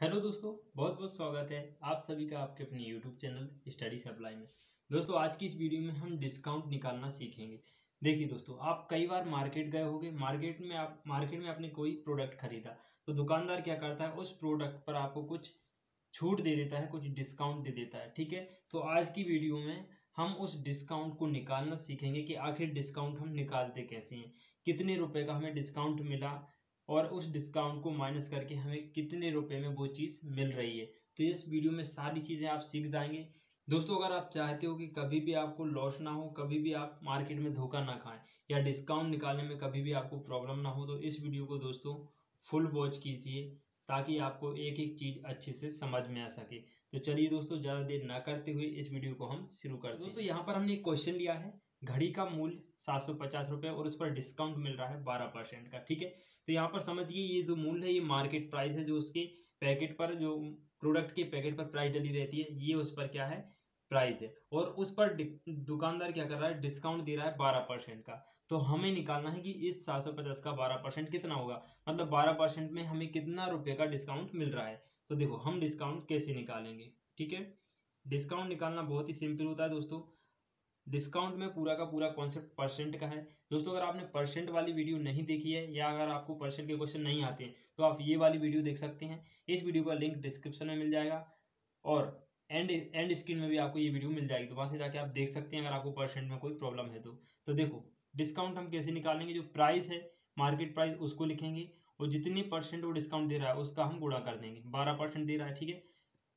Hello दोस्तों, बहुत बहुत स्वागत है आप सभी का आपके अपने यूट्यूब चैनल स्टडी सप्लाई में। दोस्तों आज की इस वीडियो में हम डिस्काउंट निकालना सीखेंगे। देखिए दोस्तों, आप कई बार मार्केट गए होंगे, मार्केट में आपने कोई प्रोडक्ट खरीदा तो दुकानदार क्या करता है, उस प्रोडक्ट पर आपको कुछ छूट दे देता है, कुछ डिस्काउंट दे देता है। ठीक है, तो आज की वीडियो में हम उस डिस्काउंट को निकालना सीखेंगे कि आखिर डिस्काउंट हम निकालते कैसे हैं, कितने रुपए का हमें डिस्काउंट मिला और उस डिस्काउंट को माइनस करके हमें कितने रुपए में वो चीज़ मिल रही है। तो इस वीडियो में सारी चीज़ें आप सीख जाएंगे। दोस्तों अगर आप चाहते हो कि कभी भी आपको लॉस ना हो, कभी भी आप मार्केट में धोखा ना खाएं या डिस्काउंट निकालने में कभी भी आपको प्रॉब्लम ना हो, तो इस वीडियो को दोस्तों फुल वॉच कीजिए ताकि आपको एक एक चीज़ अच्छे से समझ में आ सके। तो चलिए दोस्तों, ज़्यादा देर ना करते हुए इस वीडियो को हम शुरू करते हैं। दोस्तों यहाँ पर हमने एक क्वेश्चन लिया है, घड़ी का मूल्य 750 रुपये और उस पर डिस्काउंट मिल रहा है 12% का। ठीक है, तो यहाँ पर समझिए ये जो मूल्य है ये मार्केट प्राइस है, जो उसके पैकेट पर, जो प्रोडक्ट के पैकेट पर प्राइस डली रहती है, ये उस पर क्या है, प्राइस है। और उस पर दुकानदार क्या कर रहा है, डिस्काउंट दे रहा है 12% का। तो हमें निकालना है कि इस 750 का 12% कितना होगा, मतलब 12% में हमें कितना रुपए का डिस्काउंट मिल रहा है। तो देखो हम डिस्काउंट कैसे निकालेंगे। ठीक है, डिस्काउंट निकालना बहुत ही सिंपल होता है दोस्तों। डिस्काउंट में पूरा का पूरा कॉन्सेप्ट परसेंट का है। दोस्तों अगर आपने परसेंट वाली वीडियो नहीं देखी है या अगर आपको परसेंट के क्वेश्चन नहीं आते हैं तो आप ये वाली वीडियो देख सकते हैं। इस वीडियो का लिंक डिस्क्रिप्शन में मिल जाएगा और एंड स्क्रीन में भी आपको ये वीडियो मिल जाएगी, तो वहाँ से जाके आप देख सकते हैं अगर आपको परसेंट में कोई प्रॉब्लम है तो देखो डिस्काउंट हम कैसे निकालेंगे। जो प्राइस है, मार्केट प्राइस, उसको लिखेंगे और जितने परसेंट वो डिस्काउंट दे रहा है उसका हम गुणा कर देंगे। 12% दे रहा है, ठीक है।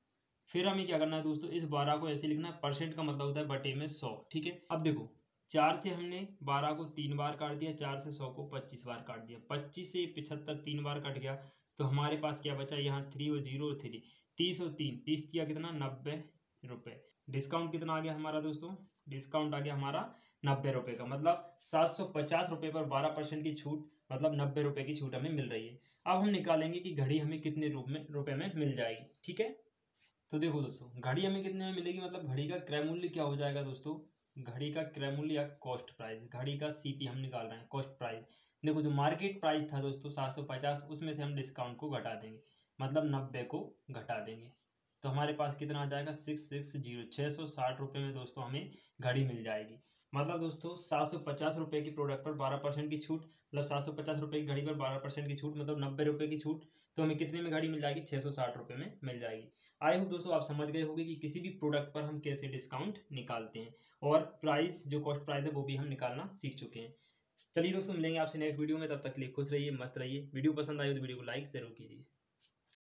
फिर हमें क्या करना है दोस्तों, इस 12 को ऐसे लिखना है, परसेंट का मतलब होता है बटे में 100। ठीक है, अब देखो 4 से हमने 12 को 3 बार काट दिया, 4 से 100 को 25 बार काट दिया, 25 से 75 3 बार कट गया, तो हमारे पास क्या बचा, यहाँ 3 और 0 और 3, 30 और 3, 30 किया कितना, 90 रुपये। डिस्काउंट कितना आ गया हमारा दोस्तों, डिस्काउंट आ गया हमारा 90 रुपये का, मतलब 750 रुपये पर 12% की छूट, मतलब 90 रुपये की छूट हमें मिल रही है। अब हम निकालेंगे कि घड़ी हमें कितने रुपए में मिल जाएगी। ठीक है, तो देखो दोस्तों घड़ी हमें कितने में मिलेगी, मतलब घड़ी का क्रय मूल्य क्या हो जाएगा दोस्तों, घड़ी का क्रय मूल्य या कॉस्ट प्राइस, घड़ी का सीपी हम निकाल रहे हैं, कॉस्ट प्राइस। देखो जो मार्केट प्राइस था दोस्तों 750, उसमें से हम डिस्काउंट को घटा देंगे, मतलब 90 को घटा देंगे, तो हमारे पास कितना आ जाएगा, 660, 660 रुपये में दोस्तों हमें घड़ी मिल जाएगी। मतलब दोस्तों 750 रुपये की प्रोडक्ट पर 12% की छूट, मतलब 750 रुपये की घड़ी पर 12% की छूट, मतलब 90 रुपये की छूट, तो हमें कितने में घड़ी मिल जाएगी, 660 रुपये में मिल जाएगी। आई होप दोस्तों आप समझ गए होंगे कि किसी भी प्रोडक्ट पर हम कैसे डिस्काउंट निकालते हैं, और प्राइस, जो कॉस्ट प्राइस है, वो भी हम निकालना सीख चुके हैं। चलिए दोस्तों, मिलेंगे आपसे नेक्स्ट वीडियो में, तब तक के लिए खुश रहिए, मस्त रहिए। वीडियो पसंद आई हो तो वीडियो को लाइक जरूर कीजिए।